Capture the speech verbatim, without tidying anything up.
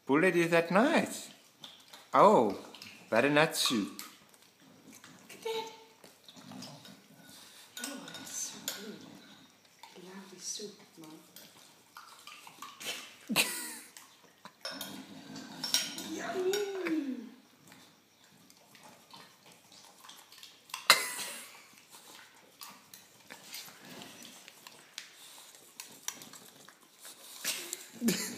Bullet, is that nice? Oh, butternut soup. Look at that. Oh, that's so good. Lovely soup, Mom. Mm.